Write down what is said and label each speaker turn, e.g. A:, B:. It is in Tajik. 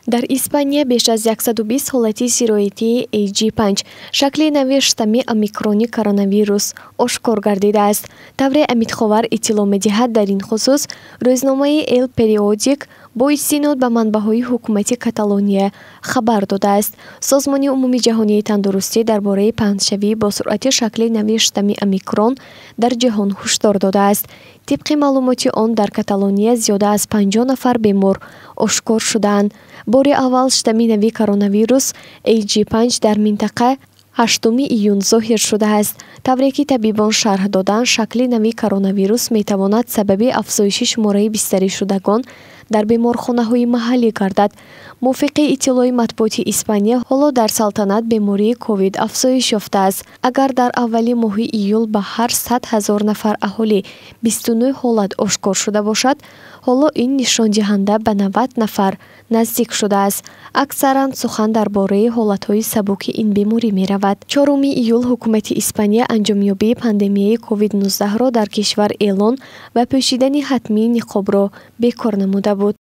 A: дар Испания беш аз 120 ҳолати сироятии AG5 шакли нави штамми омикрони коронавирус ошкор гардидааст. Тавре амидховар иттилоъ медиҳад дар ин хусус рӯзномаи El Periodic бо истинод ба манбаъҳои ҳукумати Каталония хабар додааст. Созмони умумии ҷаҳонии тандурустӣ дар бораи паҳншавӣ бо суръати шакли нави штамми омикрон дар ҷаҳон ҳушдор додааст. тибқи маълумоти он дар Каталония зиёда аз 50 нафар бемор ошкор шудаанд. бори аввал штамми нави коронавирус AG5 дар минтақа 8 июн зоҳир шудааст. тавре ки табибон шарҳ доданд, шакли нави коронавирус метавонад сабаби афзоиши шумораи бистаришудагон дар беморхонаҳои маҳаллӣ гардад. мувофиқи иттилои матбуоти Испания, ҳоло дар салтанат бемории ковид афзоиш ёфтааст. агар дар аввали моҳи июл ба ҳар 100 000 нафар аҳолӣ 29 ҳолат ошкор шуда бошад, ҳоло ин нишондиҳанда ба 90 нафар наздик шудааст. аксаран сухан дар бораи ҳолатҳои сабуки ин беморӣ меравад. 4 июл ҳукумати Испания анҷомёбии пандемияи ковид-19-ро дар кишвар эълон ва пӯшидани ҳатмии ниқобро бекор намуда буд.